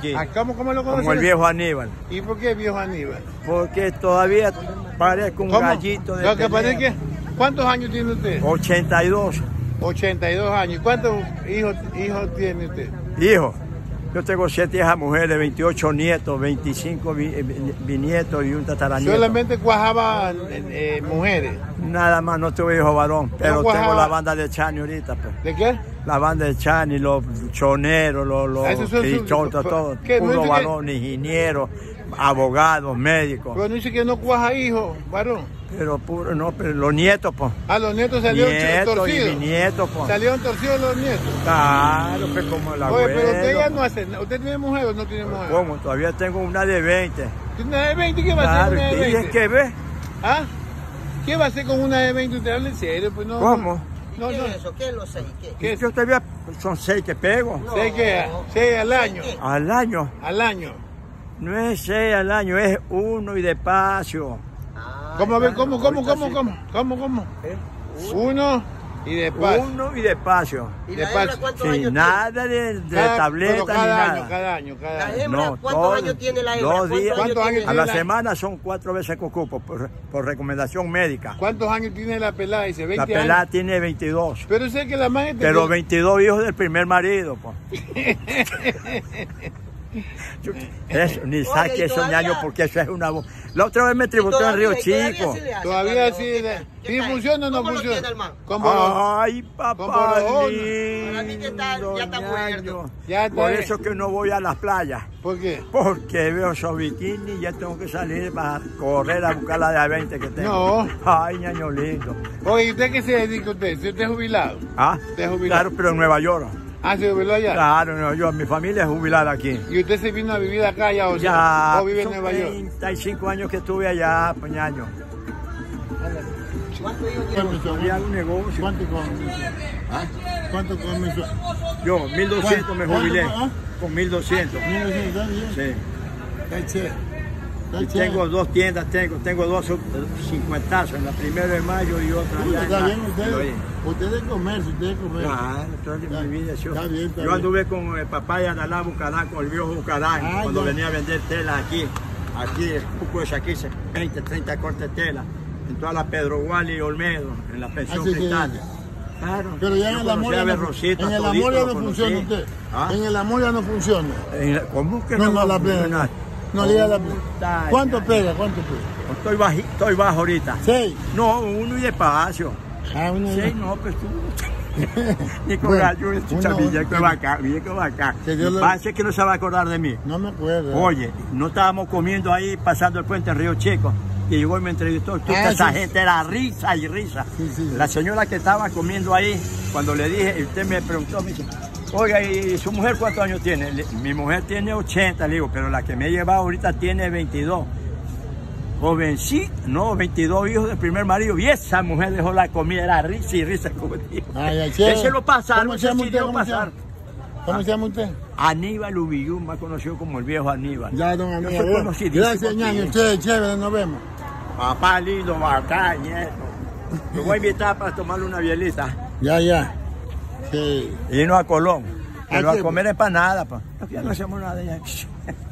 aquí. ¿Cómo lo conocen? Como el viejo Aníbal. ¿Y por qué viejo Aníbal? Porque todavía parezco un gallito de pelea. ¿Cuántos años tiene usted? 82. 82 años. ¿Cuántos hijos tiene usted? Hijo, yo tengo 7 hijas mujeres, 28 nietos, 25 bisnietos y un tataranieto. ¿Solamente cuajaban mujeres? Nada más, no tuve hijo varón, pero tengo la banda de Chani ahorita. Pues. ¿De qué? La banda de Chani, los choneros, los chichotas, todo. Puro varón, ingenieros, abogados, médicos. Pero no dice que no cuaja hijos, varón. Pero puro, no, pero los nietos, pues. Los nietos salieron torcidos. Y nietos, pues. ¿Salieron torcidos los nietos? Claro, pues como el abuelo. Oye, pero usted ya no hace nada. ¿Usted tiene mujer o no tiene mujer? ¿Cómo? Todavía tengo una de 20. ¿Tiene una de 20? ¿Qué va a hacer una de 20? ¿Y es que ve? ¿Qué va a hacer con una de 20? ¿Usted habla en serio? Pues no. ¿Cómo? No, ¿Qué es eso? ¿Qué es los 6? ¿Qué? Yo todavía son 6 que pego. No. ¿6 al año? ¿Al año? Al año. No es 6 al año, es 1 y despacio. ¿Cómo? A ver, ¿cómo? 1 y despacio. 1 y despacio. ¿Y la hembra cuántos años tiene? Nada de tableta ni nada. Cada año. ¿La hembra cuántos años tiene la hembra? 2 días. ¿Cuántos años a la semana son 4 veces que ocupo por recomendación médica. ¿Cuántos años tiene la pelada? Dice 20 años. La pelada tiene 22. Pero sé que la madre... Pero 22 hijos del primer marido, pues. Eso, ni saque esos ñaños porque eso es una voz. La otra vez me tributó en Río Chico. Todavía sí. ¿Sí funciona o no funciona? Ay, papá. Para mí que ya está muerto. Por eso que no voy a las playas. ¿Por qué? Porque veo esos bikinis y ya tengo que salir para correr a buscar la de 20 que tengo. No. Ay, ñaño lindo. Oye, ¿usted qué se dedica usted? ¿Usted es jubilado? ¿Usted es jubilado? Claro, pero en Nueva York. ¿Se jubiló allá? Claro, en Nueva York. Mi familia es jubilada aquí. ¿Y usted se vino a vivir acá ya o vive en Nueva York? 35 años que estuve allá, Peñaño. ¿Cuánto tiene? Hago un negocio. ¿Cuánto comenzó? Yo, 1.200 me jubilé. Con 1.200. 1.200, ¿está bien? Sí. Está chévere. Y tengo 2 tiendas, tengo 2 50 en la 1 de mayo y otra allá. Está bien, usted es comercio, Claro, toda mi vida. Está bien. Yo anduve con el papá de Adalá Bucadán, con el viejo Bucadán, cuando venía a vender tela aquí, el Puco de Shaquise, 20, 30 cortes de tela, en toda la Pedro Guali y Olmedo, en la pensión Cristal. Claro. Pero ya en el amor ya no funciona usted. En el amor ya no funciona. ¿Cómo que no? No la plena. No le da la plena. ¿Cuánto pega? Estoy bajo ahorita. 6. No, 1 y despacio. 6 no, pues tú. Ni con gallo, chavilla, que va acá, Pasa que no se va a acordar de mí. No me acuerdo. Oye, no estábamos comiendo ahí, pasando el puente en Río Chico. Y llegó y me entrevistó. Esa gente era risa y risa. La señora que estaba comiendo ahí, cuando le dije, y usted me preguntó, me dice, oiga, ¿y su mujer cuántos años tiene? Mi mujer tiene 80, le digo, pero la que me he llevado ahorita tiene 22. Jovencita, no, 22 hijos del primer marido. Y esa mujer dejó la comida, era risa y risa. Como digo. Ese lo pasaron, ¿Cómo se llama usted? Aníbal Ubillú, más conocido como el viejo Aníbal. Ya, don Aníbal. Gracias, ñaño. Usted es chévere, nos vemos. Papá lindo, bacán, nieto. Lo voy a invitar para tomarle una bielita. Ya. Sí. Y no a Colón. Pero a comer empanada, pa. Ya no hacemos nada ya.